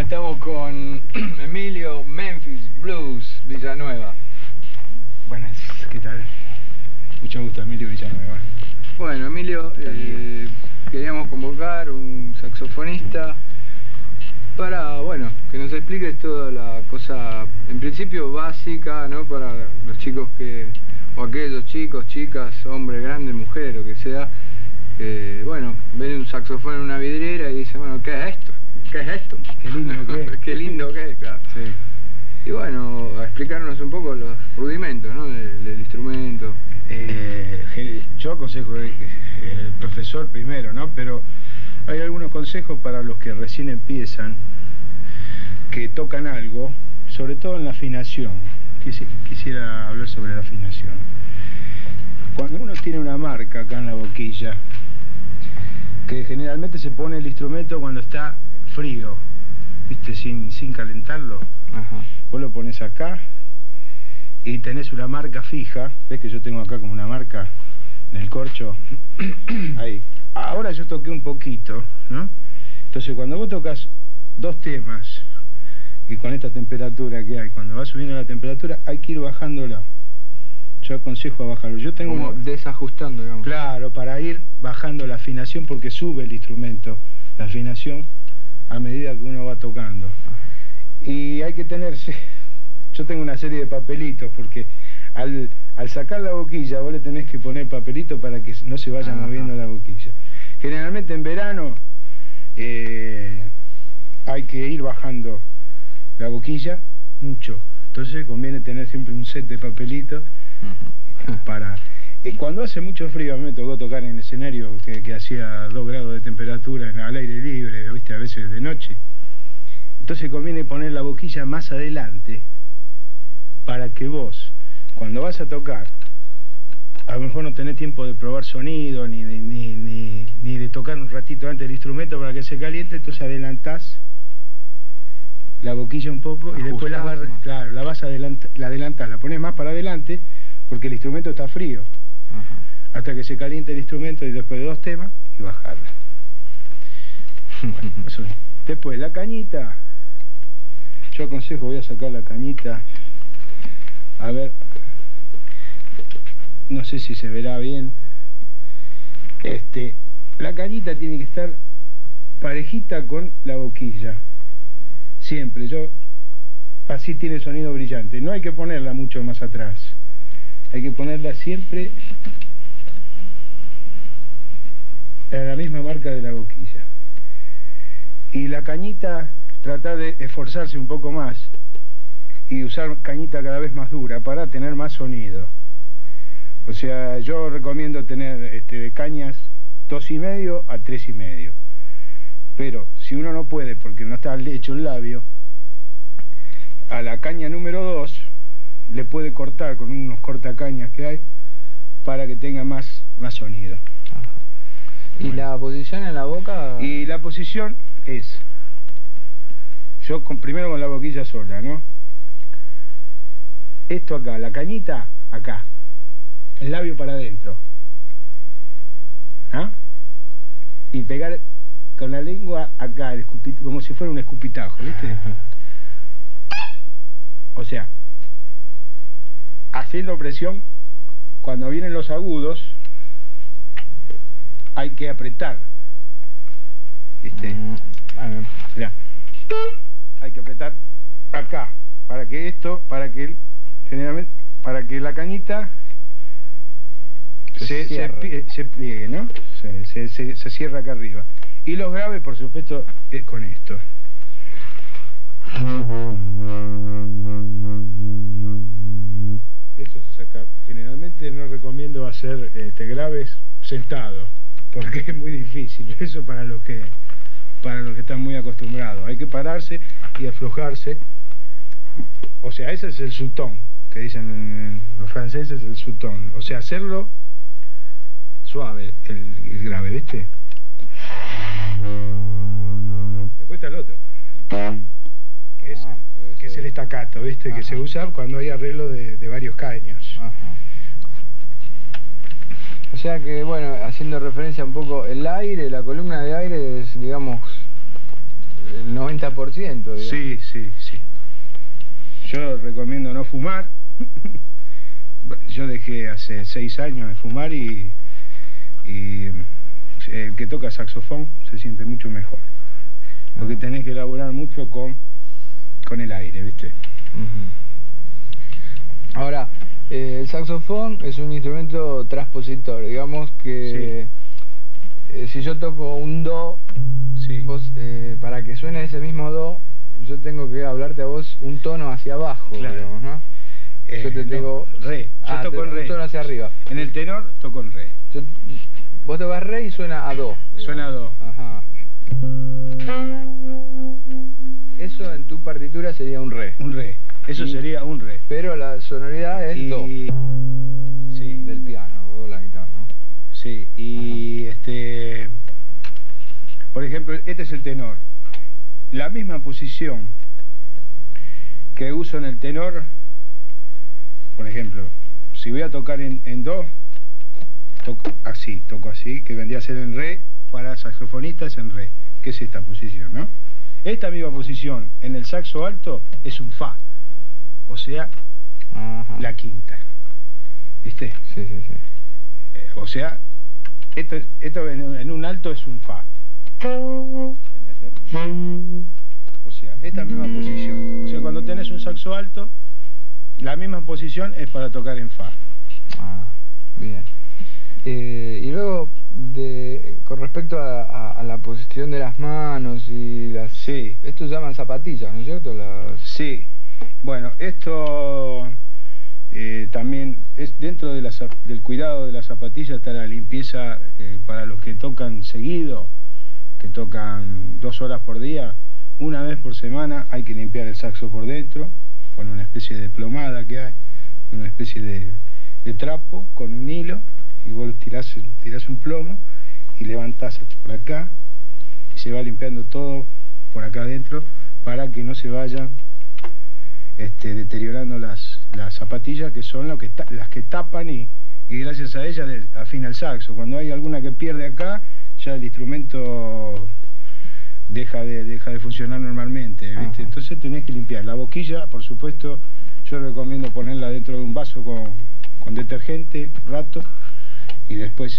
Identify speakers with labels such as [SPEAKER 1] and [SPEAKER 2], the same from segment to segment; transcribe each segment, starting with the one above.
[SPEAKER 1] estamos con Emilio Memphis Blues Villanueva.
[SPEAKER 2] Buenas, ¿qué tal? Mucho gusto, Emilio Villanueva.
[SPEAKER 1] Bueno, Emilio, queríamos convocar un saxofonista para, bueno, que nos explique toda la cosa, en principio básica, ¿no? Para los chicos o aquellos chicos, chicas, hombres, grandes, mujeres, lo que sea, bueno, ven un saxofón en una vidriera y dicen, bueno, ¿qué es esto? ¿Qué es esto?
[SPEAKER 2] Qué lindo que es.
[SPEAKER 1] Qué lindo que es, claro.
[SPEAKER 2] Sí.
[SPEAKER 1] Y bueno, a explicarnos un poco los rudimentos, ¿no? del instrumento.
[SPEAKER 2] Yo aconsejo el profesor primero, ¿no? Pero hay algunos consejos para los que recién empiezan, que tocan algo, sobre todo en la afinación. Quisiera hablar sobre la afinación. Cuando uno tiene una marca acá en la boquilla, que generalmente se pone el instrumento cuando está frío, ¿viste? Sin calentarlo.
[SPEAKER 1] Ajá.
[SPEAKER 2] Vos lo pones acá y tenés una marca fija. ¿Ves que yo tengo acá como una marca en el corcho? Ahí. Ahora yo toqué un poquito, ¿no? Entonces cuando vos tocas dos temas y con esta temperatura que hay, cuando va subiendo la temperatura hay que ir bajándolo. Yo aconsejo a bajarlo. Yo tengo
[SPEAKER 1] como desajustando, digamos.
[SPEAKER 2] Claro, para ir bajando la afinación, porque sube el instrumento, la afinación, a medida que uno va tocando. Y hay que tenerse... Yo tengo una serie de papelitos, porque al sacar la boquilla vos le tenés que poner papelito para que no se vaya moviendo la boquilla. Generalmente en verano hay que ir bajando la boquilla mucho. Entonces conviene tener siempre un set de papelitos para... cuando hace mucho frío, a mí me tocó tocar en escenario que hacía 2 grados de temperatura al aire libre, ¿viste? A veces de noche. Entonces conviene poner la boquilla más adelante para que vos, cuando vas a tocar, a lo mejor no tenés tiempo de probar sonido ni de tocar un ratito antes el instrumento para que se caliente, entonces adelantás la boquilla un poco y después la adelantás, la pones más para adelante porque el instrumento está frío. Ajá. Hasta que se caliente el instrumento y después de 2 temas y bajarla. Bueno, eso es. Después la cañita, yo aconsejo, voy a sacar la cañita, a ver, no sé si se verá bien. La cañita tiene que estar parejita con la boquilla, siempre. Así tiene sonido brillante. No hay que ponerla mucho más atrás, hay que ponerla siempre en la misma marca de la boquilla. Y la cañita, tratar de esforzarse un poco más y usar cañita cada vez más dura para tener más sonido. O sea, yo recomiendo tener cañas 2,5 a 3,5. Pero si uno no puede porque no está hecho el labio, a la caña número 2 le puede cortar con unos cortacañas que hay para que tenga más sonido.
[SPEAKER 1] ¿Y bueno, la posición en la boca?
[SPEAKER 2] Y la posición es, primero con la boquilla sola, ¿no? Esto acá, la cañita acá, el labio para adentro, ¿ah? Y pegar con la lengua acá, como si fuera un escupitajo, ¿viste? O sea, haciendo presión, cuando vienen los agudos, hay que apretar, ¿viste? Mirá. Hay que apretar acá, para que la cañita se pliegue, ¿no? Se cierra acá arriba. Y los graves, por supuesto, con esto. Eso se saca. Generalmente no recomiendo hacer graves sentado, porque es muy difícil. Eso para los que están muy acostumbrados. Hay que pararse y aflojarse. O sea, ese es el sutón, que dicen los franceses, el sutón. O sea, hacerlo suave, el grave, ¿viste? Después está el otro, que es el staccato, ¿viste? Ajá. Que se usa cuando hay arreglo de varios caños.
[SPEAKER 1] Ajá. O sea que, bueno, haciendo referencia un poco, el aire, la columna de aire es, digamos, el 90%, digamos.
[SPEAKER 2] Sí, sí, sí. Yo recomiendo no fumar. Yo dejé hace 6 años de fumar y el que toca saxofón se siente mucho mejor. Porque tenés que elaborar mucho con el aire, ¿viste?
[SPEAKER 1] Ahora, el saxofón es un instrumento transpositor, digamos que si yo toco un do, vos, para que suene ese mismo do, yo tengo que hablarte a vos un tono hacia abajo,
[SPEAKER 2] claro.
[SPEAKER 1] Digamos, ¿no? Yo te digo
[SPEAKER 2] re, yo toco en re.
[SPEAKER 1] Un tono hacia arriba.
[SPEAKER 2] En el tenor toco en re.
[SPEAKER 1] Vos tocas re y suena a do. Digamos.
[SPEAKER 2] Suena a do.
[SPEAKER 1] Ajá. Eso en tu partitura sería un re.
[SPEAKER 2] Un re. Eso sería un re.
[SPEAKER 1] Pero la sonoridad es do.
[SPEAKER 2] Sí.
[SPEAKER 1] Del piano o la guitarra, ¿no?
[SPEAKER 2] Sí. Y por ejemplo, este es el tenor. La misma posición que uso en el tenor, por ejemplo, si voy a tocar en do, toco así, que vendría a ser en re, para saxofonistas en re, que es esta posición, ¿no? Esta misma posición en el saxo alto es un fa, o sea, la quinta, ¿viste?
[SPEAKER 1] Sí, sí, sí.
[SPEAKER 2] O sea, esto en un alto es un fa. O sea, esta misma posición. O sea, cuando tenés un saxo alto, la misma posición es para tocar en fa.
[SPEAKER 1] Bien. Y luego, con respecto a la posición de las manos y las...
[SPEAKER 2] Sí.
[SPEAKER 1] Esto se llaman zapatillas, ¿no es cierto?
[SPEAKER 2] Sí. Bueno, esto también es dentro de del cuidado de las zapatillas, está la limpieza para los que tocan seguido, que tocan 2 horas por día. Una vez por semana hay que limpiar el saxo por dentro, con una especie de plomada que hay, una especie de trapo con un hilo, y vos tirás un plomo y levantás por acá y se va limpiando todo por acá adentro para que no se vayan deteriorando las zapatillas, que son las que tapan y gracias a ellas afina el saxo. Cuando hay alguna que pierde acá, ya el instrumento deja de funcionar normalmente, ¿viste? Entonces tenés que limpiar. La boquilla, por supuesto, yo recomiendo ponerla dentro de un vaso con detergente un rato, y después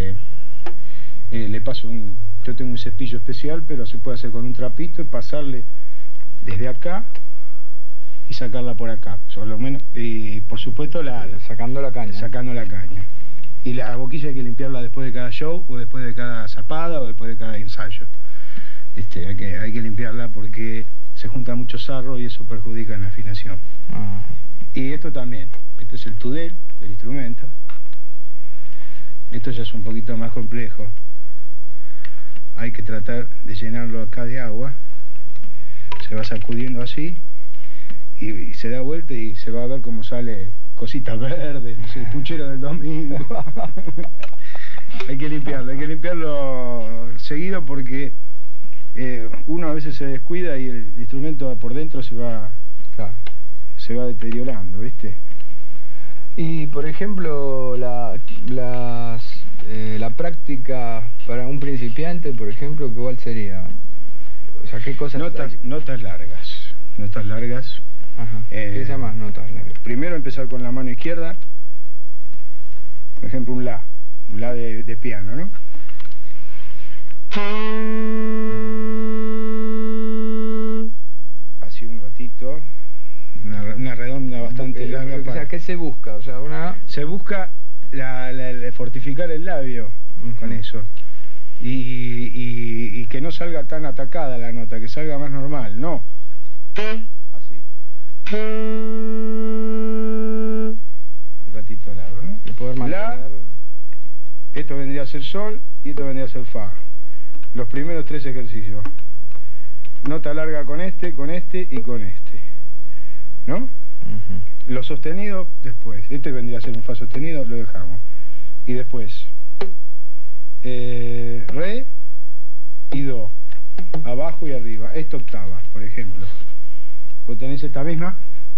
[SPEAKER 2] le paso yo tengo un cepillo especial, pero se puede hacer con un trapito y pasarle desde acá y sacarla por acá, solo menos, y por supuesto
[SPEAKER 1] sacando la caña.
[SPEAKER 2] Sacando la caña. Y la boquilla hay que limpiarla después de cada show, o después de cada zapada, o después de cada ensayo. Hay que limpiarla porque se junta mucho sarro y eso perjudica en la afinación. Y esto también, este es el tudel del instrumento. Esto ya es un poquito más complejo. Hay que tratar de llenarlo acá de agua. Se va sacudiendo así y se da vuelta y se va a ver cómo sale cositas verdes, no sé, el puchero del domingo. Hay que limpiarlo seguido porque uno a veces se descuida y el instrumento por dentro se va deteriorando, ¿viste?
[SPEAKER 1] Y por ejemplo, la práctica para un principiante, por ejemplo, ¿cuál sería? O sea, ¿qué cosas?
[SPEAKER 2] Notas largas.
[SPEAKER 1] Ajá. ¿Qué se llama notas largas?
[SPEAKER 2] Primero empezar con la mano izquierda, por ejemplo un la de piano, ¿no? Así un ratito, una redonda bastante larga.
[SPEAKER 1] O sea, ¿qué se busca? O sea,
[SPEAKER 2] se busca fortificar el labio con eso. Y que no salga tan atacada la nota, que salga más normal, no. Así. Un ratito largo, ¿no?
[SPEAKER 1] Y poder mantener...
[SPEAKER 2] Esto vendría a ser sol y esto vendría a ser fa. Los primeros 3 ejercicios. Nota larga con este y con este. ¿No? Lo sostenido después. Este vendría a ser un fa sostenido, lo dejamos. Y después re y do. Abajo y arriba. Esta octava, por ejemplo. Vos tenés esta misma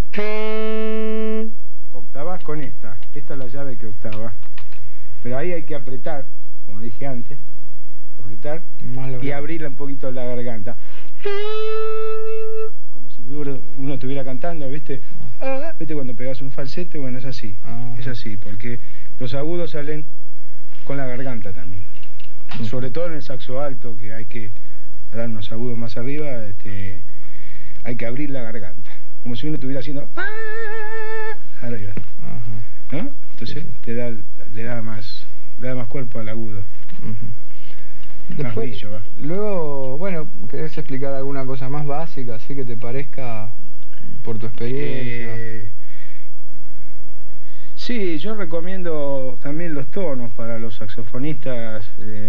[SPEAKER 2] octavas con esta. Esta es la llave que octava. Pero ahí hay que apretar, como dije antes, apretar y abrirla un poquito la garganta. como si uno estuviera cantando, ¿viste? ¿Viste cuando pegas un falsete? Bueno, es así, es así, porque los agudos salen con la garganta también. Sobre todo en el saxo alto, que hay que dar unos agudos más arriba, hay que abrir la garganta, como si uno estuviera haciendo arriba, ¿no? Entonces le da más cuerpo al agudo.
[SPEAKER 1] Después,
[SPEAKER 2] más brillo, ¿va?
[SPEAKER 1] Luego, bueno, ¿querés explicar alguna cosa más básica, así que te parezca por tu experiencia?
[SPEAKER 2] Sí, yo recomiendo también los tonos para los saxofonistas.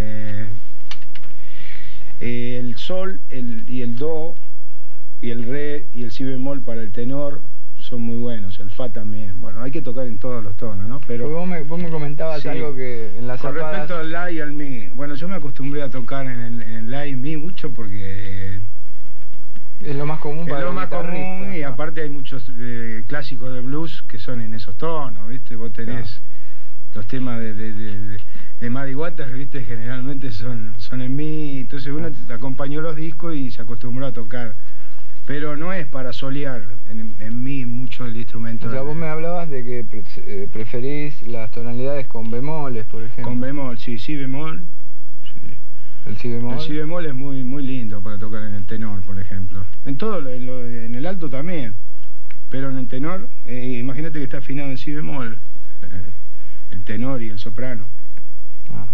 [SPEAKER 2] El sol y el do y el re y el si bemol para el tenor son muy buenos, el fa también. Bueno, hay que tocar en todos los tonos, ¿no? Pero
[SPEAKER 1] vos me comentabas sí, algo que en las
[SPEAKER 2] con
[SPEAKER 1] zapadas...
[SPEAKER 2] respecto al la y al mi, bueno, yo me acostumbré a tocar en el la y mi mucho porque
[SPEAKER 1] es lo más común para los guitarristas.
[SPEAKER 2] Y aparte hay muchos clásicos de blues que son en esos tonos, ¿viste? Vos tenés los temas de Muddy Waters, ¿viste? Generalmente son en mi, entonces uno acompañó los discos y se acostumbró a tocar. Pero no es para solear en mí mucho el instrumento.
[SPEAKER 1] O sea, vos me hablabas de que preferís las tonalidades con bemoles, por ejemplo.
[SPEAKER 2] Con bemol, sí, si bemol. Sí.
[SPEAKER 1] El si bemol.
[SPEAKER 2] El si bemol es muy lindo para tocar en el tenor, por ejemplo. En el alto también. Pero en el tenor, imagínate que está afinado en si bemol. El tenor y el soprano.
[SPEAKER 1] Ajá.